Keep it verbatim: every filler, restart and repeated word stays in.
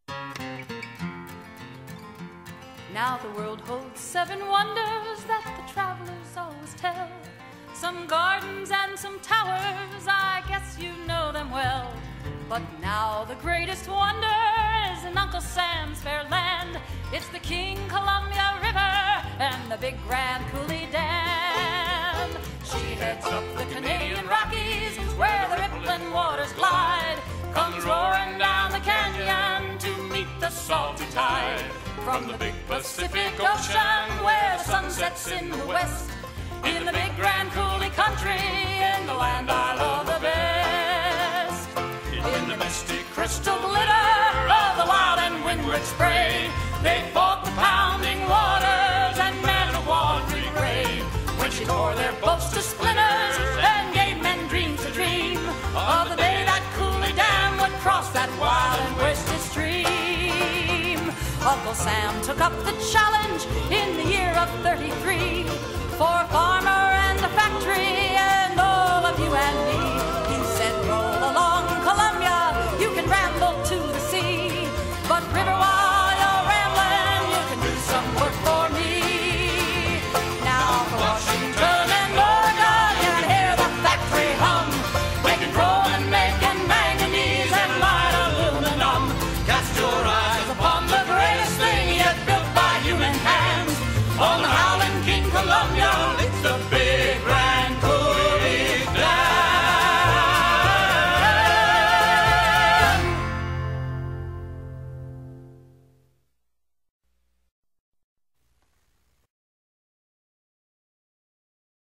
Now the world holds seven wonders that the travelers always tell. Some gardens and some towers, I guess you know them well. But now the greatest wonder is in Uncle Sam's fair land. It's the King Columbia River and the big Grand Coulee Dam. She heads up the Canadian Rockies where the rippling waters glide, comes roaring down the canyon to meet the salty tide. From the big Pacific Ocean where the sun sets in the west, in the big Grand Coulee country, in the land I love the best. In the misty crystal glitter of the wild and windward spray, they fought the pounding waters and men of watery grave. When she tore their boats to splinters and gave men dreams to dream of the day that Coulee Dam would cross that wild and wasted stream. Uncle Sam took up the challenge in the year of thirty-three, for farmer